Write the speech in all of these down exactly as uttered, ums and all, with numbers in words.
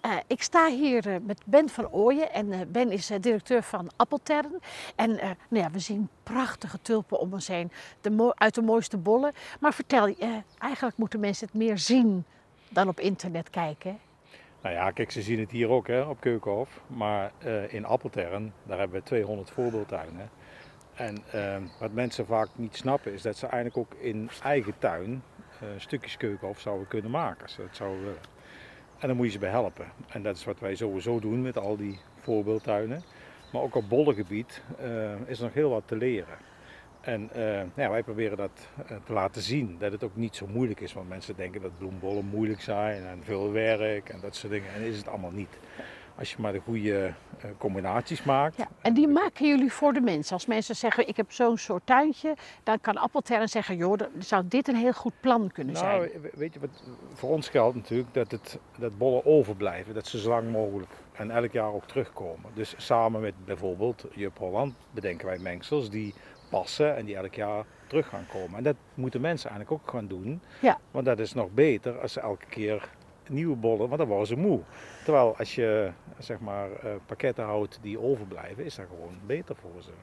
Uh, ik sta hier uh, met Ben van Ooyen en uh, Ben is uh, directeur van Appeltern. En uh, nou ja, we zien prachtige tulpen om ons heen, de uit de mooiste bollen. Maar vertel, uh, eigenlijk moeten mensen het meer zien dan op internet kijken. Nou ja, kijk, ze zien het hier ook hè, op Keukenhof. Maar uh, in Appeltern, daar hebben we tweehonderd voorbeeldtuinen. En uh, wat mensen vaak niet snappen is dat ze eigenlijk ook in eigen tuin uh, stukjes Keukenhof zouden kunnen maken, als ze dat zouden willen. En dan moet je ze bij helpen. En dat is wat wij sowieso doen met al die voorbeeldtuinen. Maar ook op bollengebied uh, is er nog heel wat te leren. En uh, ja, wij proberen dat uh, te laten zien, dat het ook niet zo moeilijk is. Want mensen denken dat bloembollen moeilijk zijn en veel werk en dat soort dingen. En dat is het allemaal niet. Als je maar de goede uh, combinaties maakt. Ja, en die maken jullie voor de mensen. Als mensen zeggen, ik heb zo'n soort tuintje, dan kan Appeltern zeggen, joh, dan zou dit een heel goed plan kunnen nou, zijn. Weet je wat voor ons geldt natuurlijk, dat, het, dat bollen overblijven, dat ze zo lang mogelijk en elk jaar ook terugkomen. Dus samen met bijvoorbeeld Jup Holland bedenken wij mengsels die passen en die elk jaar terug gaan komen. En dat moeten mensen eigenlijk ook gaan doen, Ja. Want dat is nog beter als ze elke keer nieuwe bollen, want dan worden ze moe. Terwijl als je zeg maar uh, pakketten houdt die overblijven, is dat gewoon beter voor ze.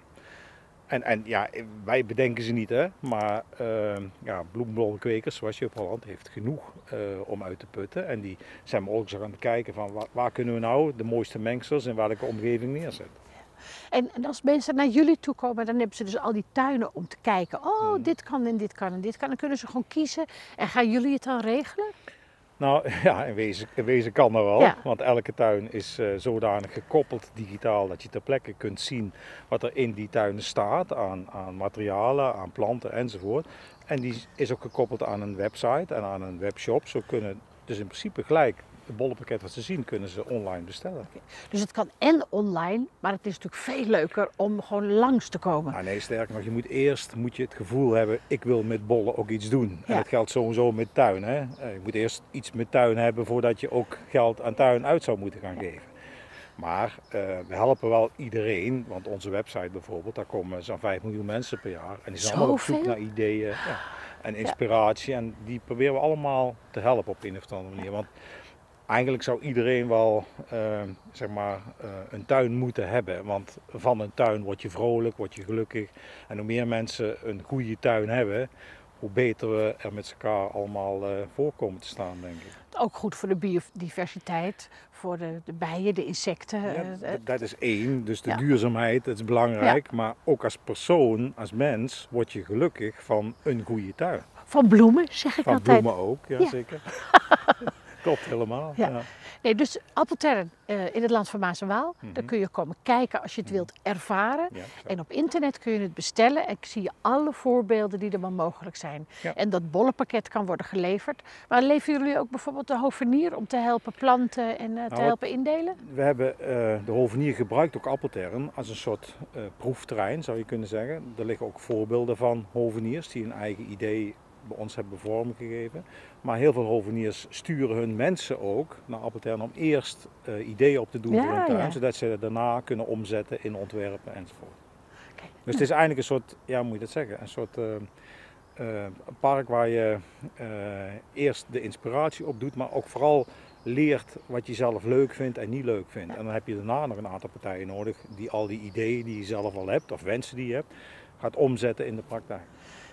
En, en ja, wij bedenken ze niet, hè, maar uh, ja, bloembollenkwekers zoals Jup Holland heeft genoeg uh, om uit te putten. En die zijn ook zo aan het kijken van waar, waar kunnen we nou de mooiste mengsels in welke omgeving neerzetten. En, en als mensen naar jullie toe komen, dan hebben ze dus al die tuinen om te kijken. Oh, hmm. dit kan en dit kan en dit kan. Dan kunnen ze gewoon kiezen. En gaan jullie het dan regelen? Nou ja, in wezen, in wezen kan dat wel, ja. Want elke tuin is uh, zodanig gekoppeld digitaal dat je ter plekke kunt zien wat er in die tuinen staat aan, aan materialen, aan planten enzovoort. En die is ook gekoppeld aan een website en aan een webshop. Zo kunnen dus in principe gelijk het bollenpakket wat ze zien, kunnen ze online bestellen. Okay. Dus het kan en online, maar het is natuurlijk veel leuker om gewoon langs te komen. Ah, nee, sterker nog, je moet eerst moet je het gevoel hebben, ik wil met bollen ook iets doen. Ja. En dat geldt sowieso met tuin. Hè? Je moet eerst iets met tuin hebben voordat je ook geld aan tuin uit zou moeten gaan geven. Maar uh, we helpen wel iedereen, want onze website bijvoorbeeld, daar komen zo'n vijf miljoen mensen per jaar. En die zijn allemaal op zoek naar ideeën ja, en inspiratie. Ja. En die proberen we allemaal te helpen op een of andere manier. Want eigenlijk zou iedereen wel uh, zeg maar, uh, een tuin moeten hebben, want van een tuin word je vrolijk, word je gelukkig. En hoe meer mensen een goede tuin hebben, hoe beter we er met elkaar allemaal uh, voor komen te staan, denk ik. Ook goed voor de biodiversiteit, voor de, de bijen, de insecten. Ja, uh, dat is één, dus de ja. duurzaamheid, dat is belangrijk. Ja. Maar ook als persoon, als mens, word je gelukkig van een goede tuin. Van bloemen, zeg ik van altijd. Van bloemen ook, ja, ja. zeker. Klopt helemaal. Ja. Ja. Nee, dus Appeltern uh, in het land van Maas en Waal, mm-hmm. Daar kun je komen kijken als je het wilt ervaren. Ja, en op internet kun je het bestellen en zie je alle voorbeelden die er maar mogelijk zijn. Ja. En dat bollenpakket kan worden geleverd. Maar leveren jullie ook bijvoorbeeld de hovenier om te helpen planten en uh, nou, te helpen indelen? We hebben uh, de hovenier gebruikt ook Appeltern als een soort uh, proefterrein, zou je kunnen zeggen. Er liggen ook voorbeelden van hoveniers die een eigen idee bij ons hebben vormgegeven. Maar heel veel hoveniers sturen hun mensen ook naar Appeltern om eerst uh, ideeën op te doen ja, voor hun tuin, ja. Zodat ze daarna kunnen omzetten in ontwerpen enzovoort. Okay. Dus het is eigenlijk een soort, ja, hoe moet je dat zeggen, een soort uh, uh, park waar je uh, eerst de inspiratie op doet, maar ook vooral leert wat je zelf leuk vindt en niet leuk vindt. En dan heb je daarna nog een aantal partijen nodig die al die ideeën die je zelf al hebt, of wensen die je hebt, gaat omzetten in de praktijk.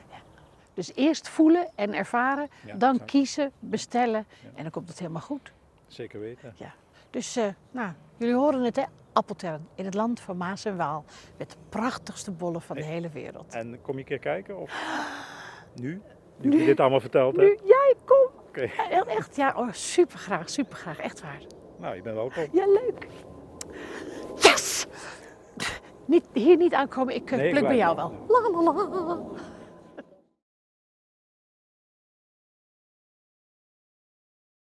Dus eerst voelen en ervaren, ja, dan exact. Kiezen, bestellen ja. En dan komt het helemaal goed. Zeker weten. Ja. Dus uh, nou, jullie horen het hè, Appeltern in het land van Maas en Waal. Met de prachtigste bollen van hey. de hele wereld. En kom je een keer kijken? Of nu? Nu, nu je dit allemaal verteld nu, hebt? Ja, ik kom. Okay. Ja, echt, ja, oh, super graag, super graag, echt waar. Nou, je bent welkom. Ja, leuk. Yes! Niet, hier niet aankomen, ik uh, nee, pluk ik bij jou wel. La, la, la.